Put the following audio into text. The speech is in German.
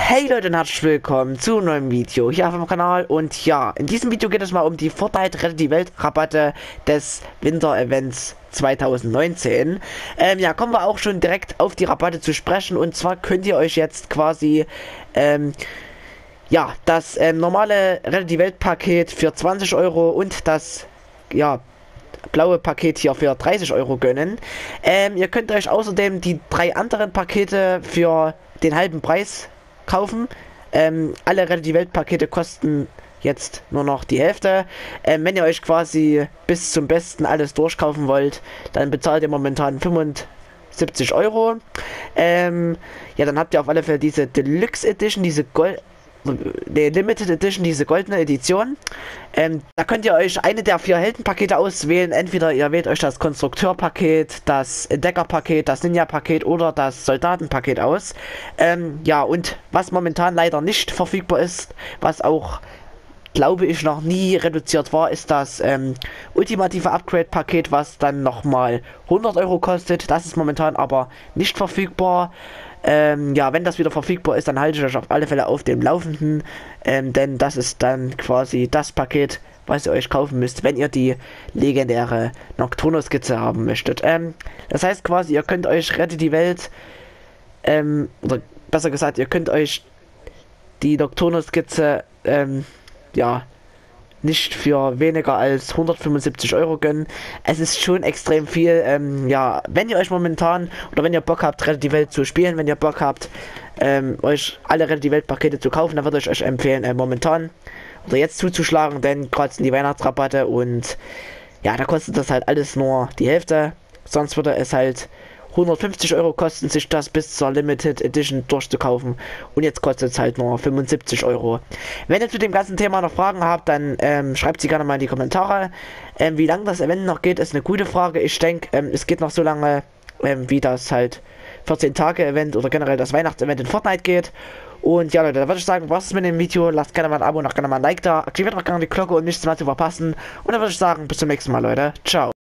Hey Leute und herzlich willkommen zu einem neuen Video hier auf dem Kanal. Und ja, in diesem Video geht es mal um die Fortnite Rettet die Welt Rabatte des Winter-Events 2019. Ja, kommen wir auch schon direkt auf die Rabatte zu sprechen. Und zwar könnt ihr euch jetzt quasi, ja, das normale Rettet die Welt Paket für 20 Euro und das, ja, blaue Paket hier für 30 Euro gönnen. Ihr könnt euch außerdem die 3 anderen Pakete für den halben Preis kaufen. Alle Rettet die Welt Pakete kosten jetzt nur noch die Hälfte. Wenn ihr euch quasi bis zum Besten alles durchkaufen wollt, dann bezahlt ihr momentan 75 Euro. Ja, dann habt ihr auf alle Fälle diese Deluxe Edition, diese Limited Edition, diese goldene Edition. Da könnt ihr euch eine der 4 Heldenpakete auswählen. Entweder ihr wählt euch das Konstrukteurpaket, das Entdeckerpaket, das Ninja-Paket oder das Soldatenpaket aus. Ja, und was momentan leider nicht verfügbar ist, was auch, glaube ich, noch nie reduziert war, ist das ultimative Upgrade-Paket, was dann nochmal 100 Euro kostet. Das ist momentan aber nicht verfügbar. Ja, wenn das wieder verfügbar ist, dann halte ich euch auf alle Fälle auf dem Laufenden, denn das ist dann quasi das Paket, was ihr euch kaufen müsst, wenn ihr die legendäre Nocturno-Skizze haben möchtet. Das heißt quasi, ihr könnt euch Rettet die Welt, oder besser gesagt, ihr könnt euch die Nocturno-Skizze, ja, nicht für weniger als 175 Euro gönnen. Es ist schon extrem viel. Ja, wenn ihr euch momentan oder wenn ihr Bock habt, Rettet die Welt zu spielen, wenn ihr Bock habt, euch alle Rettet die Welt Pakete zu kaufen, dann würde ich euch empfehlen, momentan oder jetzt zuzuschlagen, denn gerade sind die Weihnachtsrabatte und ja, da kostet das halt alles nur die Hälfte. Sonst würde es halt 150 Euro kosten, sich das bis zur Limited Edition durchzukaufen. Und jetzt kostet es halt nur 75 Euro. Wenn ihr zu dem ganzen Thema noch Fragen habt, dann schreibt sie gerne mal in die Kommentare. Wie lange das Event noch geht, ist eine gute Frage. Ich denke, es geht noch so lange, wie das halt 14-Tage-Event oder generell das Weihnachtsevent in Fortnite geht. Und ja Leute, da würde ich sagen, was ist mit dem Video? Lasst gerne mal ein Abo und auch gerne mal ein Like da. Aktiviert auch gerne die Glocke, um nichts mehr zu verpassen. Und dann würde ich sagen, bis zum nächsten Mal Leute. Ciao.